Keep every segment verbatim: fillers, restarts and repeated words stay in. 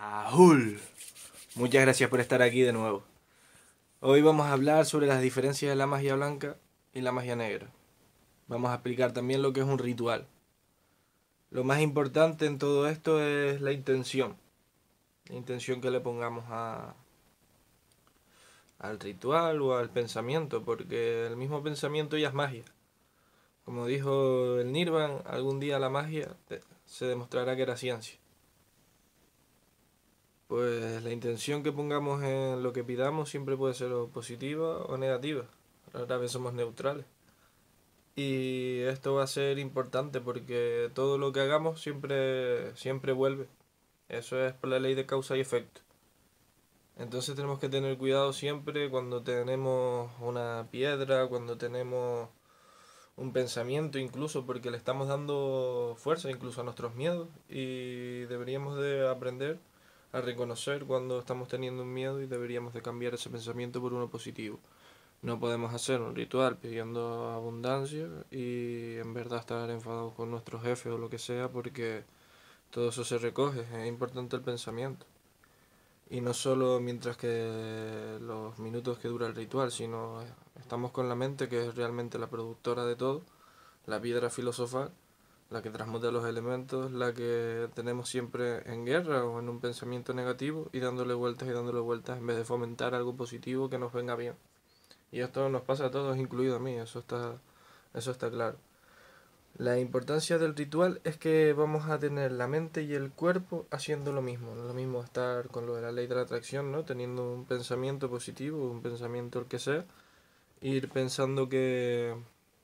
Ahul. Muchas gracias por estar aquí de nuevo. Hoy vamos a hablar sobre las diferencias de la magia blanca y la magia negra. Vamos a explicar también lo que es un ritual. Lo más importante en todo esto es la intención. La intención que le pongamos a, al ritual o al pensamiento, porque el mismo pensamiento ya es magia. Como dijo el Nirvan, algún día la magia se demostrará que era ciencia. Pues la intención que pongamos en lo que pidamos siempre puede ser o positiva o negativa. Rara vez somos neutrales. Y esto va a ser importante porque todo lo que hagamos siempre, siempre vuelve. Eso es por la ley de causa y efecto. Entonces tenemos que tener cuidado siempre cuando tenemos una piedra, cuando tenemos un pensamiento incluso, porque le estamos dando fuerza incluso a nuestros miedos y deberíamos de aprender a reconocer cuando estamos teniendo un miedo y deberíamos de cambiar ese pensamiento por uno positivo. No podemos hacer un ritual pidiendo abundancia y en verdad estar enfadados con nuestro jefe o lo que sea porque todo eso se recoge. Es importante el pensamiento. Y no solo mientras que los minutos que dura el ritual, sino estamos con la mente que es realmente la productora de todo, la piedra filosofal, la que transmuta los elementos, la que tenemos siempre en guerra o en un pensamiento negativo y dándole vueltas y dándole vueltas en vez de fomentar algo positivo que nos venga bien. Y esto nos pasa a todos, incluido a mí, eso está, eso está claro. La importancia del ritual es que vamos a tener la mente y el cuerpo haciendo lo mismo. No es lo mismo estar con lo de la ley de la atracción, ¿no? Teniendo un pensamiento positivo, un pensamiento el que sea, ir pensando que,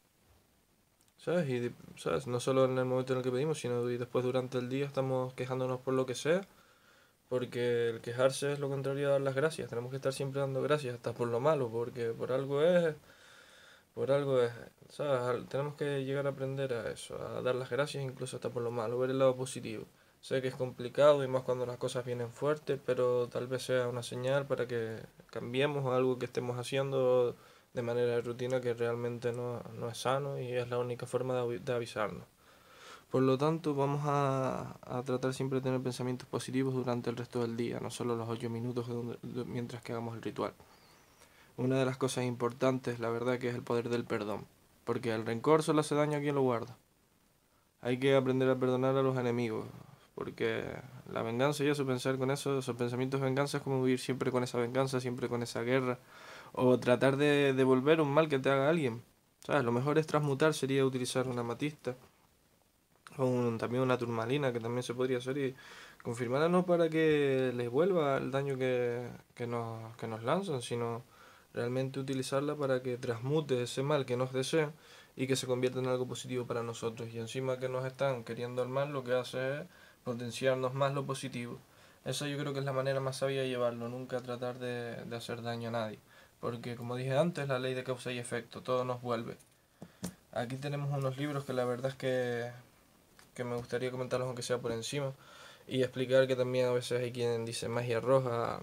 ¿sabes? Y, ¿sabes? No solo en el momento en el que pedimos, sino y después durante el día estamos quejándonos por lo que sea, porque el quejarse es lo contrario a dar las gracias. Tenemos que estar siempre dando gracias, hasta por lo malo, porque por algo es, por algo es, ¿sabes? Tenemos que llegar a aprender a eso, a dar las gracias incluso hasta por lo malo, ver el lado positivo. Sé que es complicado y más cuando las cosas vienen fuertes, pero tal vez sea una señal para que cambiemos algo que estemos haciendo de manera de rutina que realmente no, no es sano y es la única forma de, de avisarnos. Por lo tanto, vamos a, a, tratar siempre de tener pensamientos positivos durante el resto del día, no solo los ocho minutos de, de, mientras que hagamos el ritual. Una de las cosas importantes, la verdad, que es el poder del perdón, porque el rencor solo hace daño a quien lo guarda. Hay que aprender a perdonar a los enemigos, porque la venganza y eso, pensar con eso, esos pensamientos de venganza es como vivir siempre con esa venganza, siempre con esa guerra, o tratar de devolver un mal que te haga alguien. ¿Sabes? Lo mejor es transmutar, sería utilizar una amatista, o un, también una turmalina, que también se podría hacer, y confirmarla no para que les vuelva el daño que, que, nos, que nos lanzan, sino realmente utilizarla para que transmute ese mal que nos desean y que se convierta en algo positivo para nosotros. Y encima que nos están queriendo el mal, lo que hace es potenciarnos más lo positivo. Eso yo creo que es la manera más sabia de llevarlo, nunca tratar de, de hacer daño a nadie. Porque como dije antes, la ley de causa y efecto, todo nos vuelve. Aquí tenemos unos libros que la verdad es que, que me gustaría comentarlos aunque sea por encima. Y explicar que también a veces hay quien dice magia roja.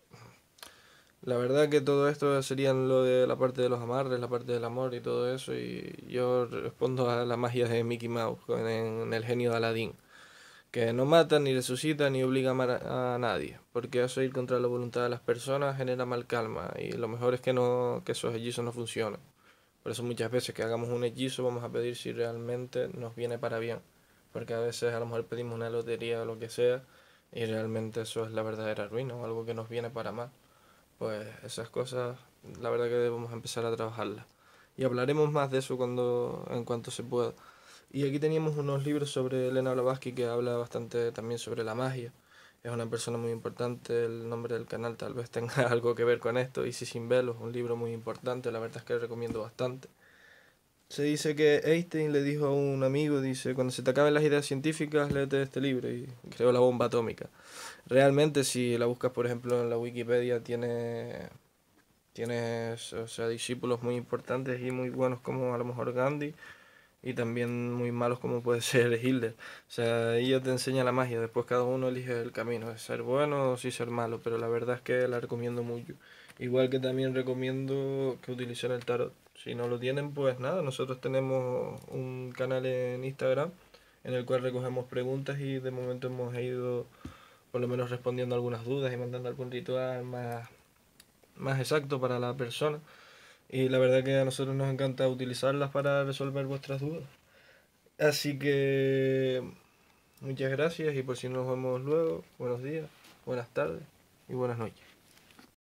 La verdad que todo esto sería lo de la parte de los amarres, la parte del amor y todo eso, y yo respondo a la magia de Mickey Mouse en el genio de Aladdin, que no mata, ni resucita, ni obliga a amar a nadie, porque eso ir contra la voluntad de las personas genera mal calma, y lo mejor es que, no, que esos hechizos no funcionen. Por eso muchas veces que hagamos un hechizo vamos a pedir si realmente nos viene para bien, porque a veces a lo mejor pedimos una lotería o lo que sea, y realmente eso es la verdadera ruina o algo que nos viene para mal. Pues esas cosas, la verdad que debemos empezar a trabajarlas. Y hablaremos más de eso cuando, en cuanto se pueda. Y aquí teníamos unos libros sobre Elena Blavatsky que habla bastante también sobre la magia. Es una persona muy importante, el nombre del canal tal vez tenga algo que ver con esto. Isis sin velos, un libro muy importante, la verdad es que lo recomiendo bastante. Se dice que Einstein le dijo a un amigo, dice, cuando se te acaben las ideas científicas, léete este libro y creó la bomba atómica. Realmente si la buscas, por ejemplo, en la Wikipedia, tiene, tienes, o sea, discípulos muy importantes y muy buenos como a lo mejor Gandhi y también muy malos como puede ser Hitler. O sea, ella te enseña la magia, después cada uno elige el camino de ser bueno o si ser malo, pero la verdad es que la recomiendo mucho. Igual que también recomiendo que utilicen el tarot. Si no lo tienen, pues nada, nosotros tenemos un canal en Instagram en el cual recogemos preguntas y de momento hemos ido por lo menos respondiendo algunas dudas y mandando algún ritual más, más exacto para la persona. Y la verdad que a nosotros nos encanta utilizarlas para resolver vuestras dudas. Así que muchas gracias y por si nos vemos luego, buenos días, buenas tardes y buenas noches.